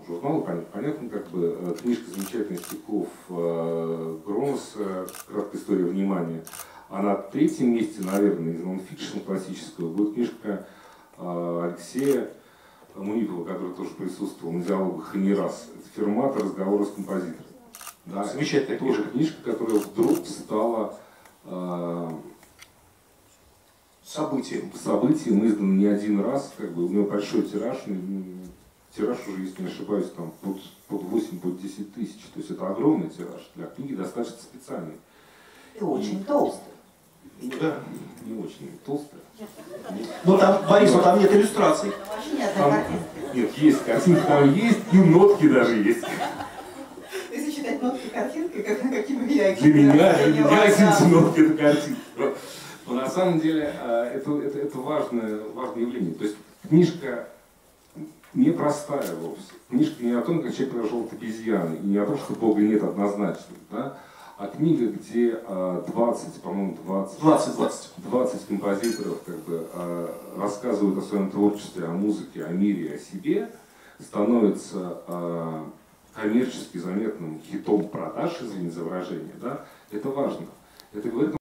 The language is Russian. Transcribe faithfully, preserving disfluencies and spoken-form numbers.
журнала, понятно, как бы книжка замечательных стихов Громоса «Краткая история внимания». А на третьем месте, наверное, из нонфикшн классического будет книжка Алексея Мунипова, который тоже присутствовал на диалогах и не раз. Это «Фермат. Разговоры с композитором». Да, замечательная тоже книжка, которая вдруг стала э, событием. Событием, издан не один раз, как бы у него большой тираж, тираж уже, если не ошибаюсь, там под, под восемь-десять тысяч. То есть это огромный тираж, для книги достаточно специальный. И очень толстый. Да, не очень толстая. Но там, Борис, но там нет иллюстраций. Там, нет, есть картинки, там есть, и нотки даже есть. Если считать нотки картинкой, как на какие я Для меня, для меня, извините, нотки это картинки. Но, но на самом деле это, это, это важное, важное явление. То есть книжка непростая вовсе. Книжка не о том, как человек прожил от обезьяны, и не о том, что Бога нет однозначно, да? А книга, где двадцать, по-моему, двадцать, двадцать, двадцать. двадцать композиторов как бы, рассказывают о своем творчестве, о музыке, о мире, о себе, становится коммерчески заметным хитом продаж, извините за выражение, да? Это важно. Это говорит